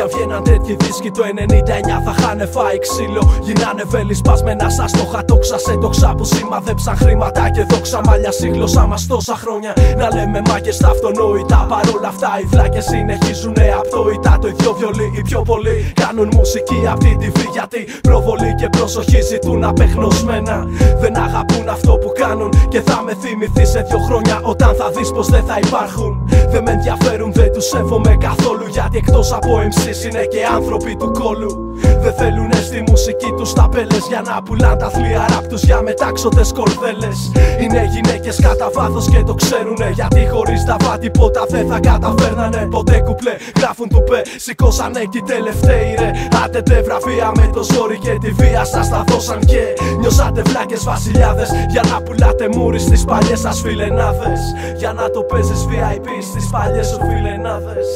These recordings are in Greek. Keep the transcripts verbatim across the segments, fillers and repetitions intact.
αν βγαίναν τέτοιοι δίσκοι το ενενήντα εννιά θα χάνε φάει ξύλο. Γίνανε βέλη σπασμένα σαν στόχα, τόξα σε τόξα που σημαδέψαν χρήματα και δόξα. Μάλια σύγλωσσα μας τόσα χρόνια να λέμε μάγκες τα αυτονόητα. Παρόλα αυτά οι βλάκες συνεχίζουνε απτόητα. Το ίδιο βιολί οι πιο πολλοί κάνουν μουσική απ' την τι βι, γιατί προβολή και προσοχή ζητούν απεγνωσμένα. Δεν αγαπούν αυτό που κάνουν και θα με θυμηθεί σε δύο χρόνια όταν θα δεις πως δεν θα υπάρχουν. Δεν με ενδιαφέρουν, δεν τους σέβομαι καθόλου, γιατί εκτός από εμ σις είναι και άνθρωποι του κόλου. Δεν θέλουνε στη μουσική τους ταπέλες για να πουλάν τα θλία ραπ τους για μετάξωτες κορδέλες. Είναι γυναίκες κατά βάθος και το ξέρουνε, γιατί χωρίς τα βά τίποτα δεν θα καταφέρνανε ποτέ κουπλέ. Γράφουν του πε, σηκώσανε κι οι τελευταίοι ρε. Άτετε βραβεία με το ζόρι και τη βία σας τα δώσαν και νιώσατε βλάκες βασιλιάδες για να πουλάτε μούρι στις παλιές σας φιλενάδες. Για να το παίζεις βι άι πι στις παλιές σου φιλενάδες.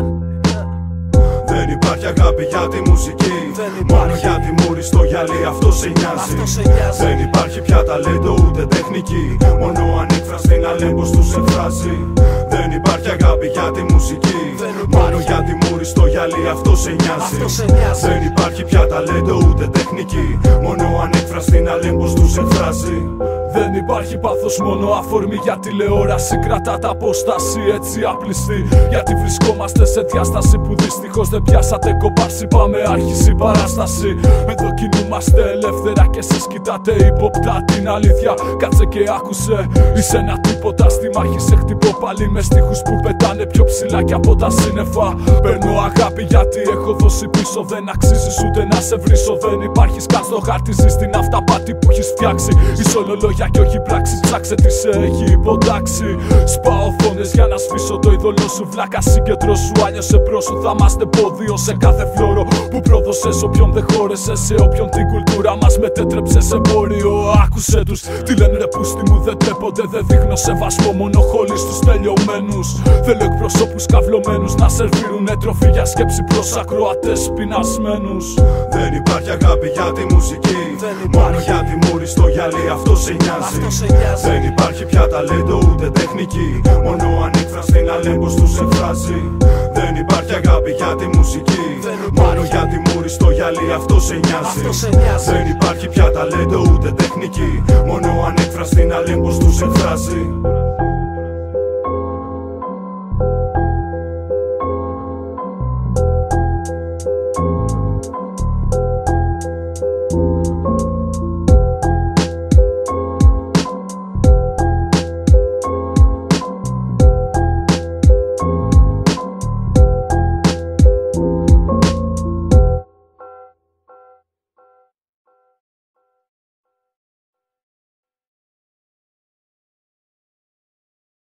Δεν υπάρχει αγάπη για τη μουσική, μόνο για τη μούρη στο γυαλί αυτό σε νοιάζει. Δεν υπάρχει πια ταλέντο ούτε τεχνική, μόνο ανέκφραστη να λέμε πως τους εκφράζει. Δεν υπάρχει αγάπη για τη μουσική, μόνο για τη μούρη στο γυαλί αυτό σε νοιάζει. Δεν υπάρχει πια ταλέντο ούτε τεχνική, μόνο ανέκφραστη να λέμε πως τους εκφράζει. Δεν υπάρχει πάθος, μόνο αφορμή για τηλεόραση. Κρατάτε απόσταση έτσι άπλιστη, γιατί βρισκόμαστε σε διάσταση που δυστυχώς δεν πιάσατε κομπάρση. Πάμε άρχιση παράσταση. Εδώ κινούμαστε ελεύθερα και εσείς κοιτάτε ύποπτα την αλήθεια. Κάτσε και άκουσε, είσαι ένα τίποτα στη μάχη. Σε χτυπώ πάλι με στίχους που πετάνε πιο ψηλά κι από τα σύννεφα. Παίρνω αγάπη γιατί έχω δώσει πίσω. Δεν αξίζεις ούτε να σε βρίσω. Δεν υπάρχεις καν στο χάρτη, ζεις στην αυταπάτη που έχεις φτιάξει. Είσαι όλο λόγια και όχι πράξη, ψάξε τι σε έχει υποτάξει. Σπάω φωνές για να σβήσω το είδωλό σου. Βλάκα συγκεντρώσου, άλλιωσε πρόσου. Θα είμαστε πόδιο σε κάθε φλόρο που πρόδωσες. Όποιον δεν χώρεσαι, σε όποιον την κουλτούρα μας μετέτρεψε σε εμπόριο. Άκουσε τους, τι λένε ρε πούστη μου, δεν τρέπονται. Δεν δείχνω σεβασμό, μόνο χόλοι στους τελειωμένους. Θέλω εκπροσώπους καυλωμένους να σερβίρουνε τροφή για σκέψη προς ακροατές πεινασμένους. Δεν υπάρχει αγάπη για τη μουσική, μόνο για τη μούρη στο γυαλί αυτό σε νοιάζει. Δεν υπάρχει πια ταλέντο ούτε τεχνική, μόνο ανέκφραστη να λέμε πως τους εκφράζει. Δεν υπάρχει αγάπη για τη μουσική, μόνο για τη μούρη στο γυαλί αυτό σε νοιάζει. Δεν υπάρχει πια ταλέντο ούτε τεχνική, μόνο ανέκφραστη να λέμε πως τους εκφράζει.